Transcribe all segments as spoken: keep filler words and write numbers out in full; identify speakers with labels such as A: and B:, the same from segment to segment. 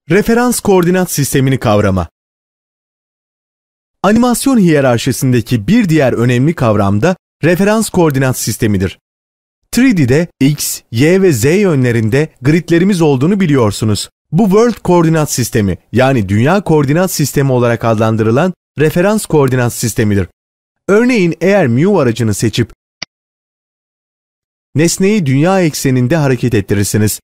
A: Referans koordinat sistemini kavrama. Animasyon hiyerarşisindeki bir diğer önemli kavram da referans koordinat sistemidir. üç D'de X, Y ve Z yönlerinde gridlerimiz olduğunu biliyorsunuz. Bu World Koordinat Sistemi, yani Dünya Koordinat Sistemi olarak adlandırılan referans koordinat sistemidir. Örneğin eğer mu aracını seçip nesneyi dünya ekseninde hareket ettirirsiniz.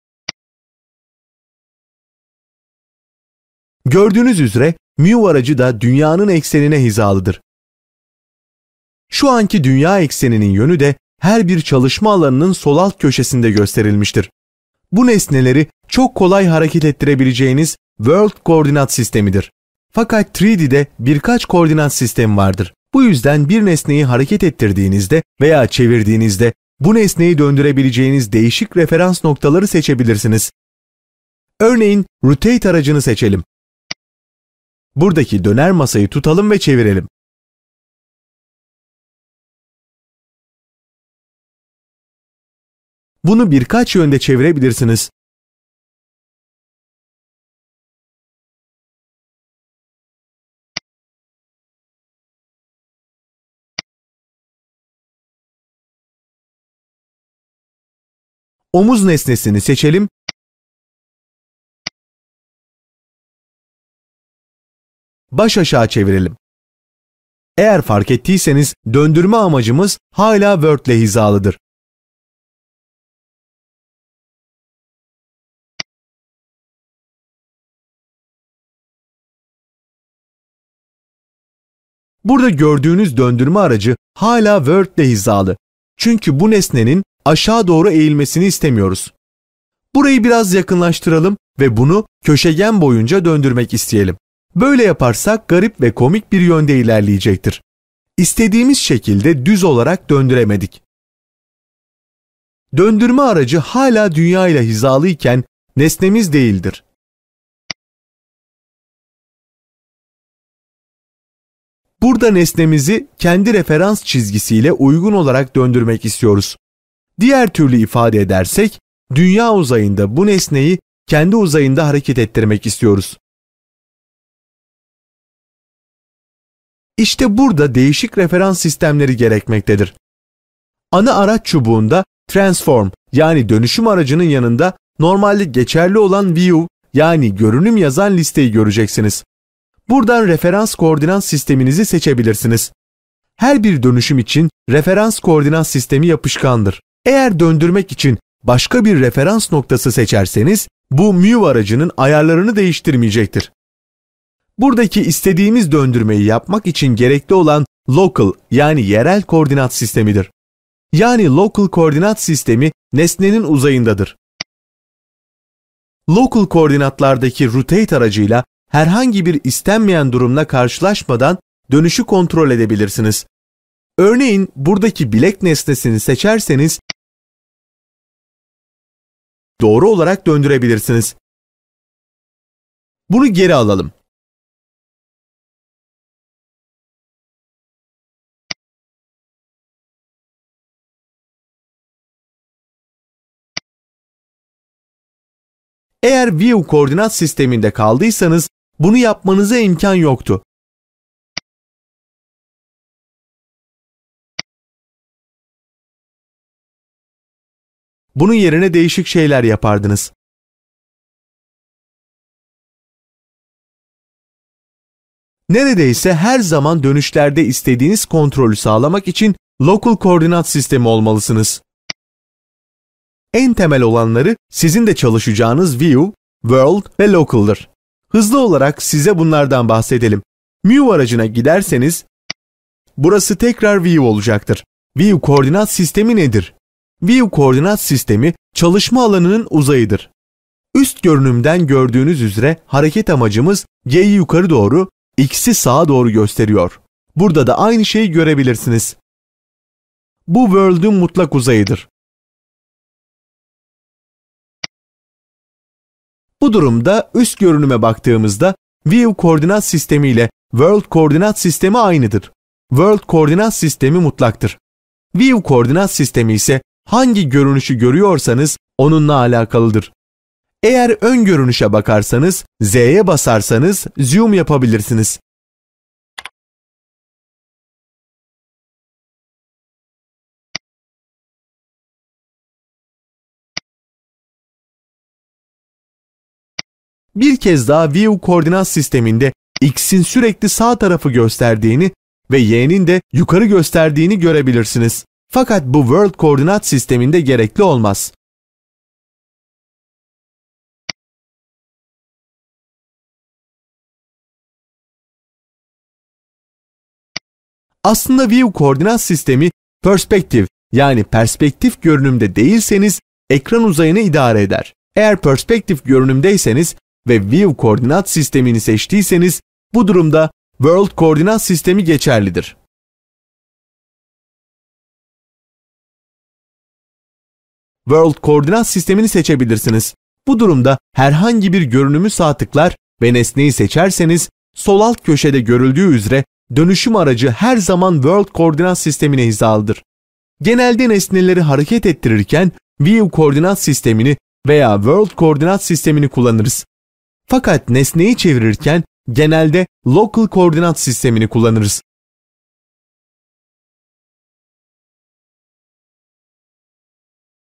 A: Gördüğünüz üzere mu aracı da dünyanın eksenine hizalıdır. Şu anki dünya ekseninin yönü de her bir çalışma alanının sol alt köşesinde gösterilmiştir. Bu nesneleri çok kolay hareket ettirebileceğiniz World Koordinat Sistemidir. Fakat üç D'de birkaç koordinat sistemi vardır. Bu yüzden bir nesneyi hareket ettirdiğinizde veya çevirdiğinizde bu nesneyi döndürebileceğiniz değişik referans noktaları seçebilirsiniz. Örneğin Rotate aracını seçelim. Buradaki döner masayı tutalım ve çevirelim. Bunu birkaç yönde çevirebilirsiniz. Omuz nesnesini seçelim. Baş aşağı çevirelim. Eğer fark ettiyseniz döndürme amacımız hala World ile hizalıdır. Burada gördüğünüz döndürme aracı hala World ile hizalı. Çünkü bu nesnenin aşağı doğru eğilmesini istemiyoruz. Burayı biraz yakınlaştıralım ve bunu köşegen boyunca döndürmek isteyelim. Böyle yaparsak garip ve komik bir yönde ilerleyecektir. İstediğimiz şekilde düz olarak döndüremedik. Döndürme aracı hala dünya ile hizalı iken nesnemiz değildir. Burada nesnemizi kendi referans çizgisiyle uygun olarak döndürmek istiyoruz. Diğer türlü ifade edersek, dünya uzayında bu nesneyi kendi uzayında hareket ettirmek istiyoruz. İşte burada değişik referans sistemleri gerekmektedir. Ana araç çubuğunda Transform yani dönüşüm aracının yanında normalde geçerli olan View yani görünüm yazan listeyi göreceksiniz. Buradan referans koordinat sisteminizi seçebilirsiniz. Her bir dönüşüm için referans koordinat sistemi yapışkandır. Eğer döndürmek için başka bir referans noktası seçerseniz bu mu aracının ayarlarını değiştirmeyecektir. Buradaki istediğimiz döndürmeyi yapmak için gerekli olan local yani yerel koordinat sistemidir. Yani local koordinat sistemi nesnenin uzayındadır. Local koordinatlardaki rotate aracıyla herhangi bir istenmeyen durumla karşılaşmadan dönüşü kontrol edebilirsiniz. Örneğin buradaki bilek nesnesini seçerseniz doğru olarak döndürebilirsiniz. Bunu geri alalım. Eğer View koordinat sisteminde kaldıysanız bunu yapmanıza imkan yoktu. Bunun yerine değişik şeyler yapardınız. Neredeyse her zaman dönüşlerde istediğiniz kontrolü sağlamak için local koordinat sistemi olmalısınız. En temel olanları sizin de çalışacağınız View, World ve Local'dır. Hızlı olarak size bunlardan bahsedelim. Mu aracına giderseniz burası tekrar View olacaktır. View koordinat sistemi nedir? View koordinat sistemi çalışma alanının uzayıdır. Üst görünümden gördüğünüz üzere hareket amacımız Y'yi yukarı doğru, X'i sağa doğru gösteriyor. Burada da aynı şeyi görebilirsiniz. Bu World'ün mutlak uzayıdır. Bu durumda üst görünüme baktığımızda View koordinat sistemi ile World koordinat sistemi aynıdır. World koordinat sistemi mutlaktır. View koordinat sistemi ise hangi görünüşü görüyorsanız onunla alakalıdır. Eğer ön görünüşe bakarsanız, Z'ye basarsanız zoom yapabilirsiniz. Bir kez daha View koordinat sisteminde X'in sürekli sağ tarafı gösterdiğini ve Y'nin de yukarı gösterdiğini görebilirsiniz. Fakat bu World koordinat sisteminde gerekli olmaz. Aslında View koordinat sistemi Perspective yani perspektif görünümde değilseniz ekran uzayını idare eder. Eğer perspektif görünümdeyseniz ve View koordinat sistemini seçtiyseniz bu durumda World koordinat sistemi geçerlidir. World koordinat sistemini seçebilirsiniz. Bu durumda herhangi bir görünümü sağ tıklar ve nesneyi seçerseniz sol alt köşede görüldüğü üzere dönüşüm aracı her zaman World koordinat sistemine hizalıdır. Genelde nesneleri hareket ettirirken View koordinat sistemini veya World koordinat sistemini kullanırız. Fakat nesneyi çevirirken genelde Local koordinat sistemini kullanırız.